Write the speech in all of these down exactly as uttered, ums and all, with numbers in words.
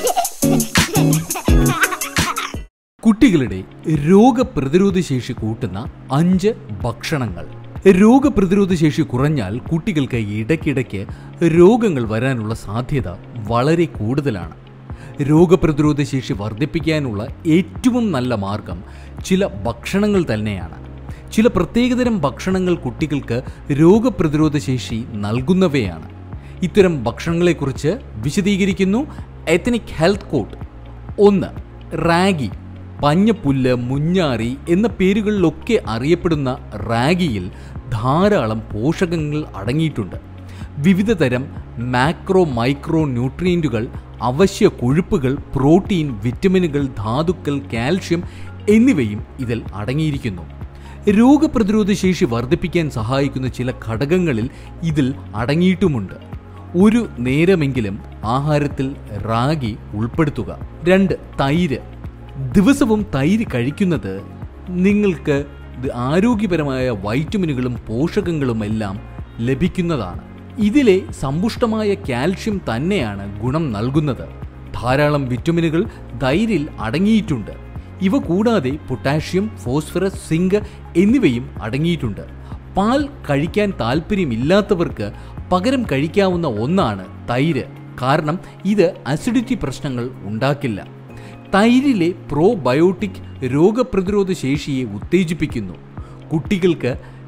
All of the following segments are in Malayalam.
കുട്ടികളുടെ രോഗപ്രതിരോധ ശേഷി കൂട്ടുന്ന അഞ്ച് ഭക്ഷണങ്ങൾ. രോഗപ്രതിരോധ ശേഷി കുറഞ്ഞാൽ കുട്ടികൾക്ക് ഇടയ്ക്കിടയ്ക്ക് രോഗങ്ങൾ വരാനുള്ള സാധ്യത വളരെ കൂടുതലാണ്. രോഗപ്രതിരോധ ശേഷി വർദ്ധിപ്പിക്കാനുള്ള ഏറ്റവും നല്ല മാർഗം ചില ഭക്ഷണങ്ങൾ തന്നെയാണ്. ചില പ്രത്യേകതരം ഭക്ഷണങ്ങൾ കുട്ടികൾക്ക് രോഗപ്രതിരോധ ശേഷി നൽകുന്നവയാണ്. ഇത്തരം ഭക്ഷണങ്ങളെക്കുറിച്ച് വിശദീകരിക്കുന്നു എത്നിക് ഹെൽത്ത് കോഡ്. ഒന്ന്, റാഗി. പഞ്ഞപ്പുല്ല്, മുഞ്ഞാറി എന്ന പേരുകളിലൊക്കെ അറിയപ്പെടുന്ന റാഗിയിൽ ധാരാളം പോഷകങ്ങൾ അടങ്ങിയിട്ടുണ്ട്. വിവിധ തരം മാക്രോ മൈക്രോ ന്യൂട്രിയൻറ്റുകൾ, അവശ്യ കൊഴുപ്പുകൾ, പ്രോട്ടീൻ, വിറ്റമിനുകൾ, ധാതുക്കൾ, കാൽഷ്യം എന്നിവയും ഇതിൽ അടങ്ങിയിരിക്കുന്നു. രോഗപ്രതിരോധ ശേഷി വർദ്ധിപ്പിക്കാൻ സഹായിക്കുന്ന ചില ഘടകങ്ങളിൽ ഇതിൽ അടങ്ങിയിട്ടുമുണ്ട്. ഒരു നേരമെങ്കിലും ആഹാരത്തിൽ റാഗി ഉൾപ്പെടുത്തുക. രണ്ട്, തൈര്. ദിവസവും തൈര് കഴിക്കുന്നത് നിങ്ങൾക്ക് ആരോഗ്യപരമായ വൈറ്റമിനുകളും പോഷകങ്ങളും എല്ലാം ലഭിക്കുന്നതാണ്. ഇതിലെ സമ്പുഷ്ടമായ കാൽഷ്യം തന്നെയാണ് ഗുണം നൽകുന്നത്. ധാരാളം വിറ്റമിനുകൾ തൈരിൽ അടങ്ങിയിട്ടുണ്ട്. ഇവ കൂടാതെ പൊട്ടാഷ്യം, ഫോസ്ഫറസ്, സിങ്ക് എന്നിവയും അടങ്ങിയിട്ടുണ്ട്. പാൽ കഴിക്കാൻ താല്പര്യമില്ലാത്തവർക്ക് പകരം കഴിക്കാവുന്ന ഒന്നാണ് തൈര്. കാരണം ഇത് അസിഡിറ്റി പ്രശ്നങ്ങൾ ഉണ്ടാക്കില്ല. തൈരിലെ പ്രോബയോട്ടിക് രോഗപ്രതിരോധ ശേഷിയെ ഉത്തേജിപ്പിക്കുന്നു. കുട്ടികൾക്ക്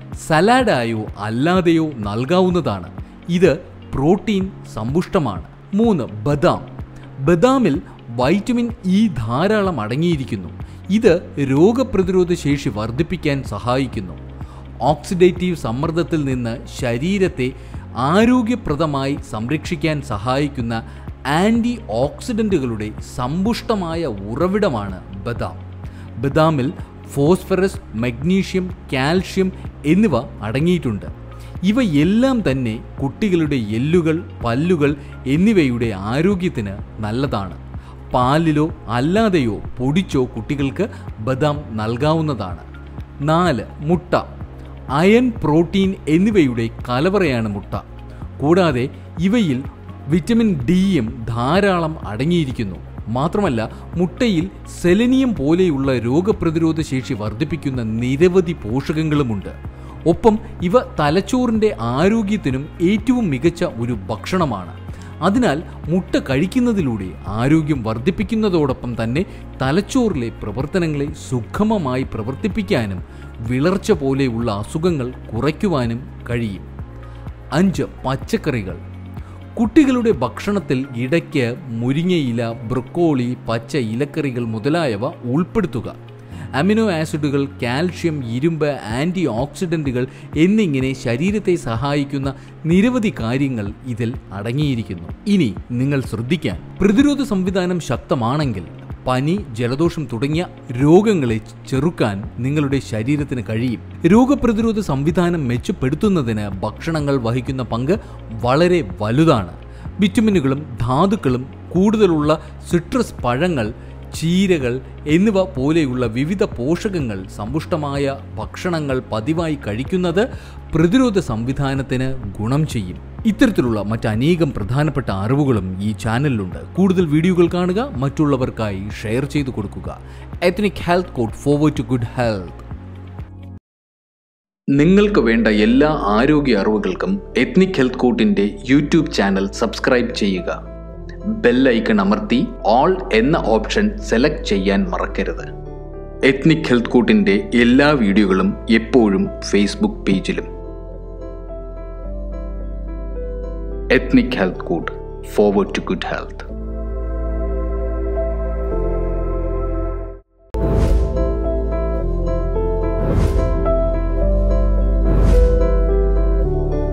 സലാഡായോ അല്ലാതെയോ നൽകാവുന്നതാണ്. ഇത് പ്രോട്ടീൻ സമ്പുഷ്ടമാണ്. മൂന്ന്, ബദാം. ബദാമിൽ വൈറ്റമിൻ ഇ ധാരാളം അടങ്ങിയിരിക്കുന്നു. ഇത് രോഗപ്രതിരോധ ശേഷി വർദ്ധിപ്പിക്കാൻ സഹായിക്കുന്നു. ഓക്സിഡേറ്റീവ് സമ്മർദ്ദത്തിൽ നിന്ന് ശരീരത്തെ ആരോഗ്യപ്രദമായി സംരക്ഷിക്കാൻ സഹായിക്കുന്ന ആൻറ്റി ഓക്സിഡൻറ്റുകളുടെ സമ്പുഷ്ടമായ ഉറവിടമാണ് ബദാം. ബദാമിൽ ഫോസ്ഫറസ്, മഗ്നീഷ്യം, കാൽഷ്യം എന്നിവ അടങ്ങിയിട്ടുണ്ട്. ഇവയെല്ലാം തന്നെ കുട്ടികളുടെ എല്ലുകൾ, പല്ലുകൾ എന്നിവയുടെ ആരോഗ്യത്തിന് നല്ലതാണ്. പാലിലോ അല്ലാതെയോ പൊടിച്ചോ കുട്ടികൾക്ക് ബദാം നൽകാവുന്നതാണ്. നാല്, മുട്ട. അയൺ, പ്രോട്ടീൻ എന്നിവയുടെ കലവറയാണ് മുട്ട. കൂടാതെ ഇവയിൽ വിറ്റമിൻ ഡിയും ധാരാളം അടങ്ങിയിരിക്കുന്നു. മാത്രമല്ല മുട്ടയിൽ സെലനിയം പോലെയുള്ള രോഗപ്രതിരോധ ശേഷി വർദ്ധിപ്പിക്കുന്ന നിരവധി പോഷകങ്ങളുമുണ്ട്. ഒപ്പം ഇവ തലച്ചോറിൻ്റെ ആരോഗ്യത്തിനും ഏറ്റവും മികച്ച ഒരു ഭക്ഷണമാണ്. അതിനാൽ മുട്ട കഴിക്കുന്നതിലൂടെ ആരോഗ്യം വർദ്ധിപ്പിക്കുന്നതോടൊപ്പം തന്നെ തലച്ചോറിലെ പ്രവർത്തനങ്ങളെ സുഗമമായി പ്രവർത്തിപ്പിക്കാനും വിളർച്ച പോലെയുള്ള അസുഖങ്ങൾ കുറയ്ക്കുവാനും കഴിയും. അഞ്ച്, പച്ചക്കറികൾ. കുട്ടികളുടെ ഭക്ഷണത്തിൽ ഇടയ്ക്ക് മുരിങ്ങയില, ബ്രൊക്കോളി, പച്ച ഇലക്കറികൾ മുതലായവ ഉൾപ്പെടുത്തുക. അമിനോ ആസിഡുകൾ, കാൽഷ്യം, ഇരുമ്പ്, ആൻറ്റി ഓക്സിഡൻറ്റുകൾ എന്നിങ്ങനെ ശരീരത്തെ സഹായിക്കുന്ന നിരവധി കാര്യങ്ങൾ ഇതിൽ അടങ്ങിയിരിക്കുന്നു. ഇനി നിങ്ങൾ ശ്രദ്ധിക്കാൻ, പ്രതിരോധ സംവിധാനം ശക്തമാണെങ്കിൽ പനി, ജലദോഷം തുടങ്ങിയ രോഗങ്ങളെ ചെറുക്കാൻ നിങ്ങളുടെ ശരീരത്തിന് കഴിയും. രോഗപ്രതിരോധ സംവിധാനം മെച്ചപ്പെടുത്തുന്നതിന് ഭക്ഷണങ്ങൾ വഹിക്കുന്ന പങ്ക് വളരെ വലുതാണ്. വിറ്റമിനുകളും ധാതുക്കളും കൂടുതലുള്ള സിട്രസ് പഴങ്ങൾ, ചീരകൾ എന്നിവ പോലെയുള്ള വിവിധ പോഷകങ്ങൾ സമ്പുഷ്ടമായ ഭക്ഷണങ്ങൾ പതിവായി കഴിക്കുന്നത് പ്രതിരോധ സംവിധാനത്തിന് ഗുണം ചെയ്യും. ഇത്തരത്തിലുള്ള മറ്റനേകം പ്രധാനപ്പെട്ട അറിവുകളും ഈ ചാനലിലുണ്ട്. കൂടുതൽ വീഡിയോകൾ കാണുക, മറ്റുള്ളവർക്കായി ഷെയർ ചെയ്തു കൊടുക്കുക. Ethnic health code, forward to good health. നിങ്ങൾക്ക് വേണ്ട എല്ലാ ആരോഗ്യ അറിവുകൾക്കും എത്നിക് ഹെൽത്ത് കോഡിൻ്റെ യൂട്യൂബ് ചാനൽ സബ്സ്ക്രൈബ് ചെയ്യുക. ബെൽ ഐക്കൺ അമർത്തി ഓൾ എന്ന ഓപ്ഷൻ സെലക്ട് ചെയ്യാൻ മറക്കരുത്. എത്നിക് ഹെൽത്ത് കോഡിൻ്റെ എല്ലാ വീഡിയോകളും എപ്പോഴും ഫേസ്ബുക്ക് പേജിലും. Ethnic health code, forward to good health.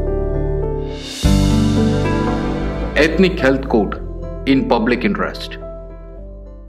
Ethnic Health Code in public interest.